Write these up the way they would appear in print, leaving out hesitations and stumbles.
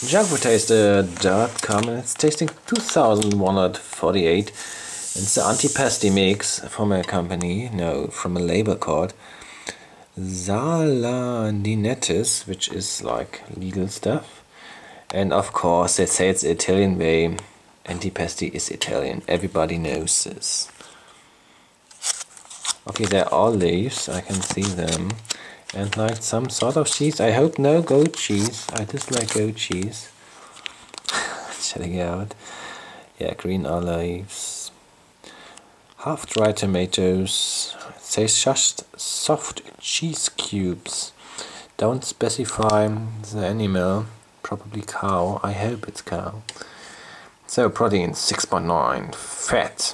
Junkfoodtaster.com, and it's tasting 2148. It's the antipasti mix from a company, no, from a label called Saladinettes, which is like Lidl stuff. And of course, they say it's the Italian way. Antipasti is Italian. Everybody knows this. Okay, they're all leaves. I can see them. And like some sort of cheese. I hope no goat cheese. I dislike goat cheese. Checking out. Yeah, green olives. Half dried tomatoes. It says just soft cheese cubes. Don't specify the animal. Probably cow. I hope it's cow. So protein 6.9. Fat.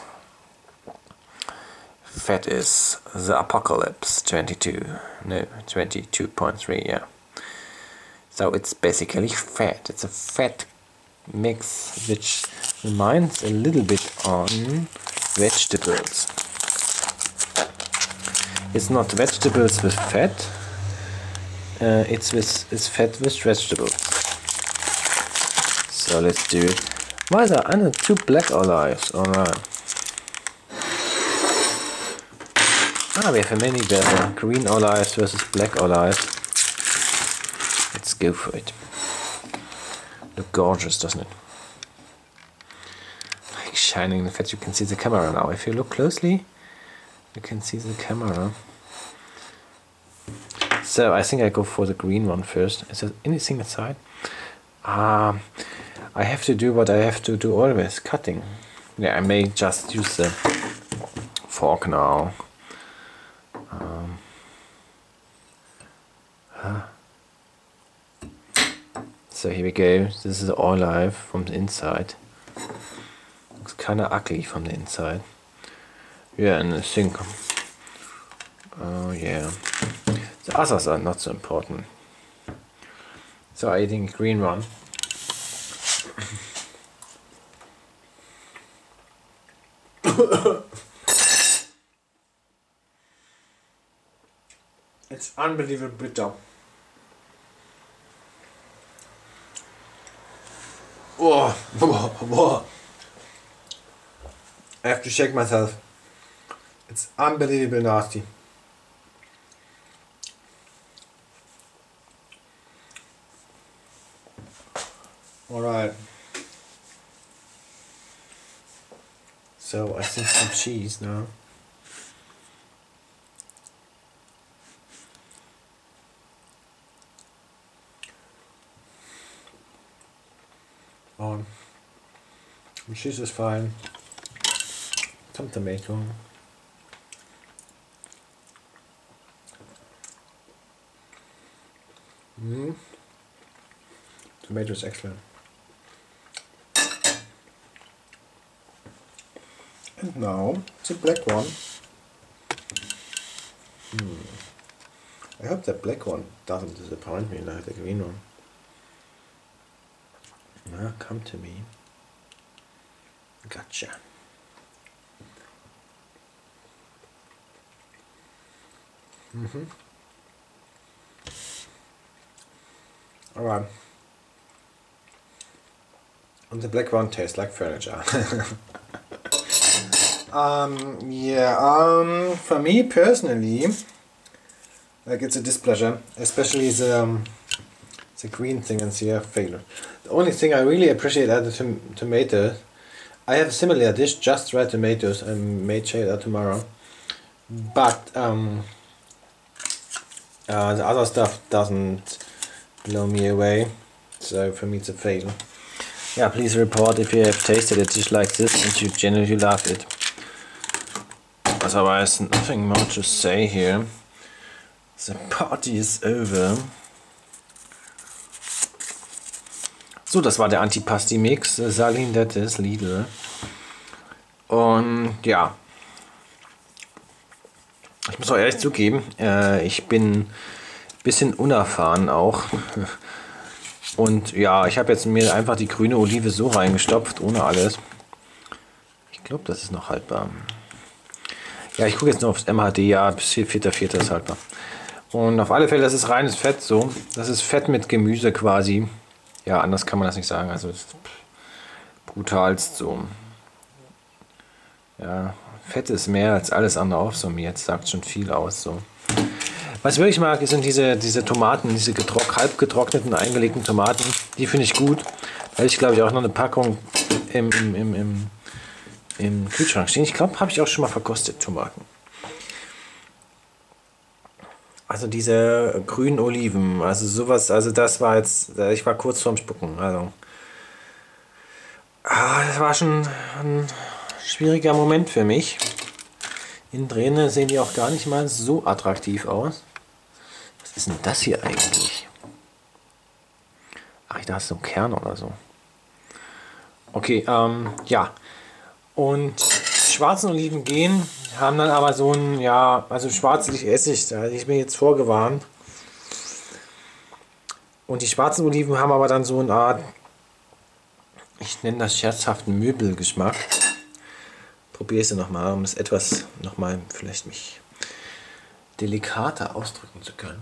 Fat is the apocalypse 22.3, yeah. So it's basically fat. It's a fat mix which reminds a little bit on vegetables. It's not vegetables with fat. It's fat with vegetables. So let's do it. Why are there 2 black olives? Alright. We have a many better. Green olives versus black olives. Let's go for it. Look gorgeous, doesn't it? Like shining the fat. You can see the camera now. If you look closely, you can see the camera. So I think I go for the green one first. Is there anything inside? I have to do what I have to do always, cutting. Yeah, I may just use the fork now. So here we go. This is the olive from the inside. Looks kind of ugly from the inside. Yeah, and I think, oh yeah, the others are not so important. So I'm eating a green one. It's unbelievably bitter. Whoa. I have to shake myself. It's unbelievably nasty. Alright. So I think some cheese now. Cheese is fine. Some tomato. Tomato is excellent. And now the black one. I hope the black one doesn't disappoint me like the green one. Now come to me. Gotcha. Alright. And the black one tastes like furniture. For me personally, like it's a displeasure, especially the green thing and the failure. The only thing I really appreciate are the tomatoes. I have a similar dish, just red tomatoes. I may try that tomorrow. But the other stuff doesn't blow me away. So for me it's a fail. Yeah, please report if you have tasted a dish like this and you genuinely love it. Otherwise, nothing more to say here. The party is over. So, das war der Antipasti-Mix, Saladinettes, Lidl. Und ja, ich muss auch ehrlich zugeben, ich bin ein bisschen unerfahren auch. Und ja, ich habe jetzt mir einfach die grüne Olive so reingestopft, ohne alles. Ich glaube, das ist noch haltbar. Ja, ich gucke jetzt noch aufs MHD, ja, bis 4.4. ist haltbar. Und auf alle Fälle, das ist reines Fett so. Das ist Fett mit Gemüse quasi. Ja, anders kann man das nicht sagen. Also das ist brutalst so. Ja, Fett ist mehr als alles andere aufsummiert. Sagt schon viel aus so. Was ich wirklich mag, sind diese Tomaten, diese halb getrockneten, eingelegten Tomaten. Die finde ich gut. Da habe ich, glaube ich, auch noch eine Packung im Kühlschrank stehen. Ich glaube, habe ich auch schon mal verkostet, Tomaten. Also diese grünen Oliven, also sowas, also das war jetzt, ich war kurz vorm Spucken. Also, das war schon ein schwieriger Moment für mich. In Träne sehen die auch gar nicht mal so attraktiv aus. Was ist denn das hier eigentlich? Ach, da ist so ein Kern oder so. Okay, ja. Und schwarzen Oliven gehen, haben dann aber so ein, ja, also schwarzlich Essig, da hatte ich mir jetzt vorgewarnt. Und die schwarzen Oliven haben aber dann so eine Art, ich nenne das scherzhaften Möbelgeschmack. Probiere es nochmal, um es etwas nochmal vielleicht mich delikater ausdrücken zu können.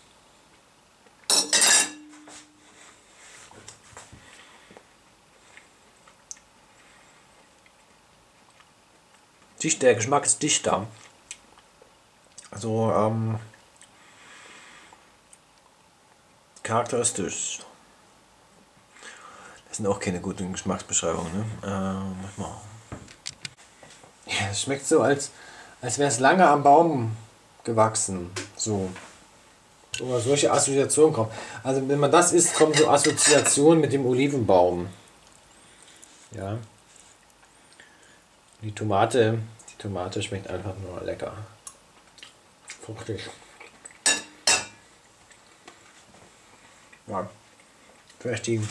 Der Geschmack ist dichter. Also charakteristisch. Das sind auch keine guten Geschmacksbeschreibungen. Ne? Mal. Ja, es schmeckt so, als wäre es lange am Baum gewachsen. So. Oder solche Assoziationen kommen. Also wenn man das isst, kommen so Assoziationen mit dem Olivenbaum. Ja. Die Tomate schmeckt einfach nur lecker. Fruchtig. Ja. Vielleicht die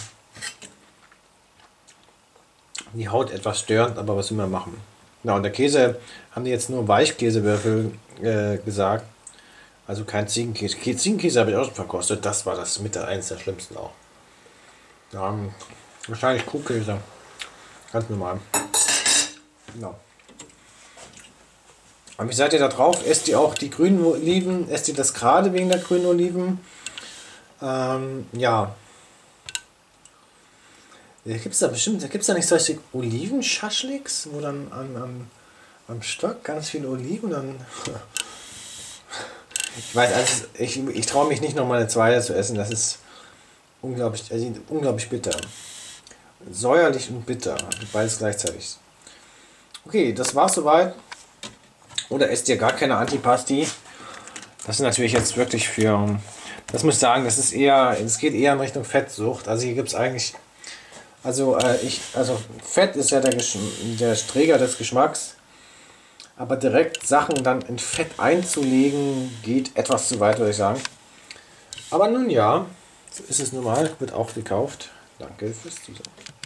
Haut etwas störend, aber was will man machen? Na, und der Käse haben die jetzt nur Weichkäsewürfel gesagt. Also kein Ziegenkäse. Ziegenkäse habe ich auch schon verkostet. Das war das mit eines der schlimmsten auch. Ja, wahrscheinlich Kuhkäse. Ganz normal. Genau. Aber wie seid ihr da drauf? Esst ihr auch die grünen Oliven? Esst ihr das gerade wegen der grünen Oliven? Ja. Gibt es da nicht solche Olivenschaschliks, wo dann am Stock ganz viele Oliven dann... Ich weiß, also ich traue mich nicht nochmal eine zweite zu essen. Das ist unglaublich bitter. Säuerlich und bitter. Beides gleichzeitig. Okay, das war's soweit. Oder esst ihr gar keine Antipasti? Das ist natürlich jetzt wirklich für... Das muss ich sagen, es geht eher in Richtung Fettsucht. Also hier gibt es eigentlich... Also Fett ist ja der Träger des Geschmacks. Aber direkt Sachen dann in Fett einzulegen, geht etwas zu weit, würde ich sagen. Aber nun ja, so ist es nun mal, wird auch gekauft. Danke fürs Zusehen.